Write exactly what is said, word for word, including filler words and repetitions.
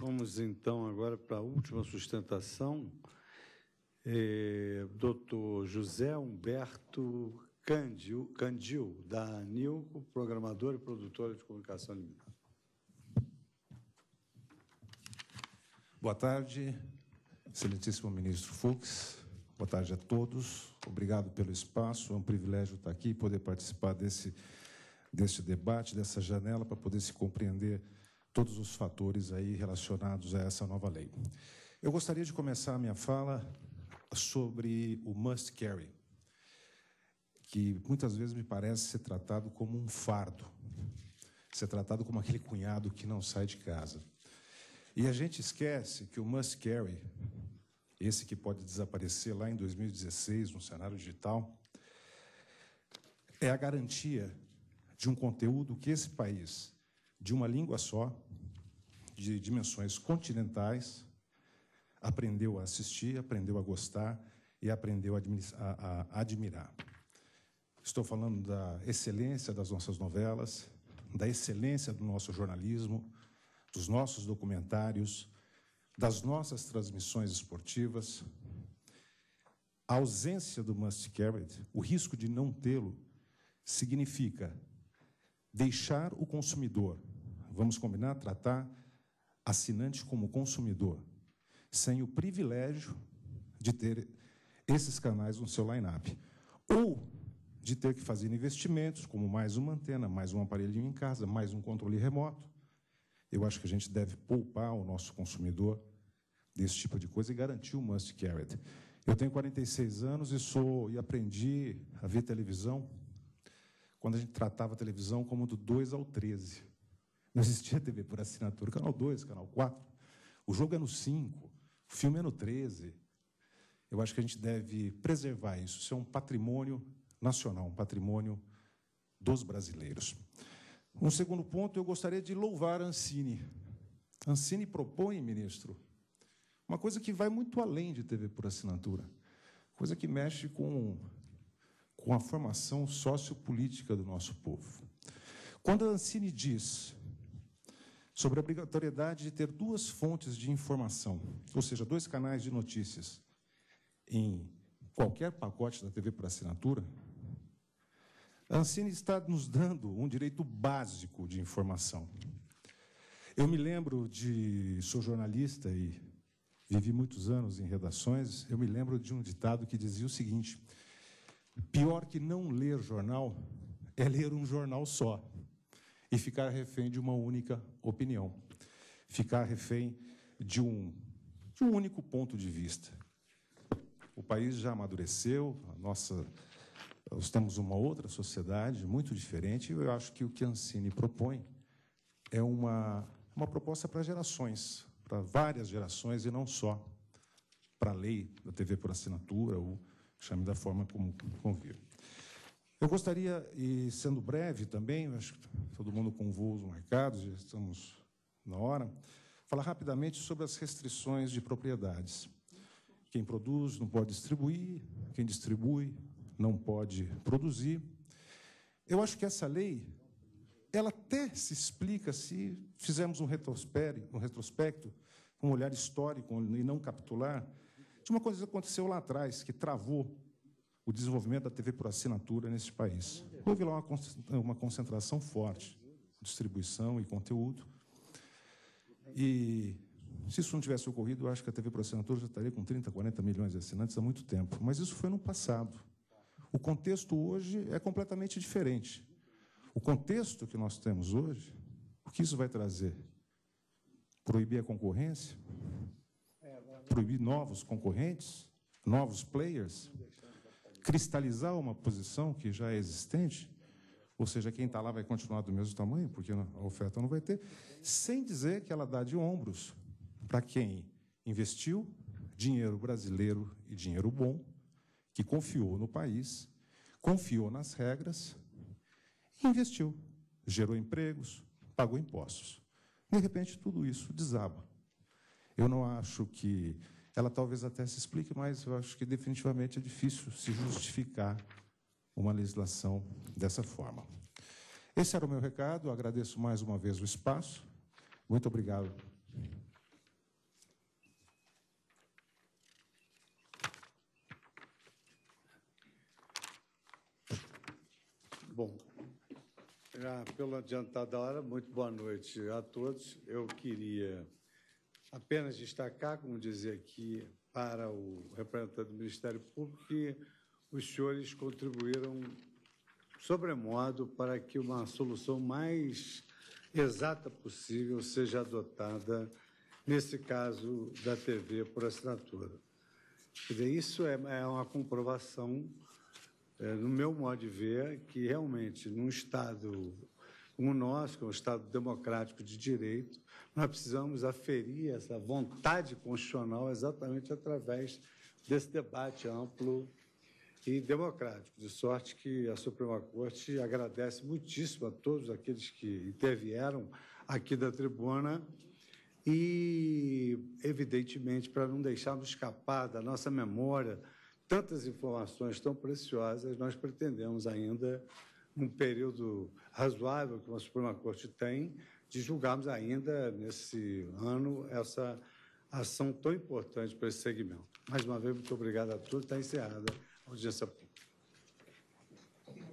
Vamos, então, agora para a última sustentação. É, doutor José Humberto Candil, Candil, da ANILCO, programador e produtor de comunicação limitada. Boa tarde, excelentíssimo ministro Fux. Boa tarde a todos. Obrigado pelo espaço. É um privilégio estar aqui e poder participar desse, desse debate, dessa janela, para poder se compreender todos os fatores aí relacionados a essa nova lei. Eu gostaria de começar a minha fala sobre o must carry, que muitas vezes me parece ser tratado como um fardo, ser tratado como aquele cunhado que não sai de casa. E a gente esquece que o must carry, esse que pode desaparecer lá em dois mil e dezesseis, no cenário digital, é a garantia de um conteúdo que esse país, de uma língua só, de dimensões continentais, aprendeu a assistir, aprendeu a gostar e aprendeu a, a, a admirar. Estou falando da excelência das nossas novelas, da excelência do nosso jornalismo, dos nossos documentários, das nossas transmissões esportivas. A ausência do must carry, o risco de não tê-lo, significa deixar o consumidor, vamos combinar, tratar assinante como consumidor, sem o privilégio de ter esses canais no seu line-up, ou de ter que fazer investimentos, como mais uma antena, mais um aparelhinho em casa, mais um controle remoto. Eu acho que a gente deve poupar o nosso consumidor desse tipo de coisa e garantir o must carry. Eu tenho quarenta e seis anos e, sou, e aprendi a ver televisão quando a gente tratava a televisão como do dois ao treze. Não existia T V por assinatura, canal dois, canal quatro. O jogo é no cinco, o filme é no treze. Eu acho que a gente deve preservar isso. Isso é um patrimônio nacional, um patrimônio dos brasileiros. Um segundo ponto, eu gostaria de louvar a Ancine. A Ancine propõe, ministro, uma coisa que vai muito além de T V por assinatura, coisa que mexe com, com a formação sociopolítica do nosso povo. Quando a Ancine diz sobre a obrigatoriedade de ter duas fontes de informação, ou seja, dois canais de notícias, em qualquer pacote da T V por assinatura, a Ancine está nos dando um direito básico de informação. Eu me lembro de... Sou jornalista e vivi muitos anos em redações. Eu me lembro de um ditado que dizia o seguinte: pior que não ler jornal é ler um jornal só e ficar refém de uma única opinião, ficar refém de um, de um único ponto de vista. O país já amadureceu, a nossa... Nós temos uma outra sociedade muito diferente, e eu acho que o que a Ancine propõe é uma, uma proposta para gerações, para várias gerações, e não só para a lei da T V por assinatura, ou chame da forma como convir. Eu gostaria, e sendo breve também, acho que todo mundo com voos marcados, já estamos na hora, falar rapidamente sobre as restrições de propriedades. Quem produz não pode distribuir, quem distribui não pode produzir. Eu acho que essa lei, ela até se explica se fizermos um retrospecto, um retrospecto, um olhar histórico e não capitular, de uma coisa que aconteceu lá atrás, que travou o desenvolvimento da T V por assinatura nesse país. Houve lá uma concentração forte, distribuição e conteúdo. E, se isso não tivesse ocorrido, eu acho que a T V por assinatura já estaria com trinta, quarenta milhões de assinantes há muito tempo. Mas isso foi no passado. O contexto hoje é completamente diferente. O contexto que nós temos hoje, o que isso vai trazer? Proibir a concorrência? Proibir novos concorrentes? Novos players? Cristalizar uma posição que já é existente? Ou seja, quem está lá vai continuar do mesmo tamanho, porque a oferta não vai ter, sem dizer que ela dá de ombros para quem investiu dinheiro brasileiro e dinheiro bom, que confiou no país, confiou nas regras e investiu. Gerou empregos, pagou impostos. De repente, tudo isso desaba. Eu não acho que... Ela talvez até se explique, mas eu acho que definitivamente é difícil se justificar uma legislação dessa forma. Esse era o meu recado. Eu agradeço mais uma vez o espaço. Muito obrigado. Bom, já pelo adiantado da hora, muito boa noite a todos. Eu queria apenas destacar, como dizer aqui, para o representante do Ministério Público, que os senhores contribuíram sobremodo para que uma solução mais exata possível seja adotada, nesse caso da T V por assinatura. Quer dizer, isso é, é uma comprovação, é, no meu modo de ver, que realmente, num Estado como o nosso, que é um Estado democrático de direito, nós precisamos aferir essa vontade constitucional exatamente através desse debate amplo e democrático, de sorte que a Suprema Corte agradece muitíssimo a todos aqueles que intervieram aqui da tribuna e, evidentemente, para não deixarmos escapar da nossa memória tantas informações tão preciosas, nós pretendemos ainda, num período razoável que a Suprema Corte tem, de julgarmos ainda, nesse ano, essa ação tão importante para esse segmento. Mais uma vez, muito obrigado a todos. Está encerrada a audiência pública.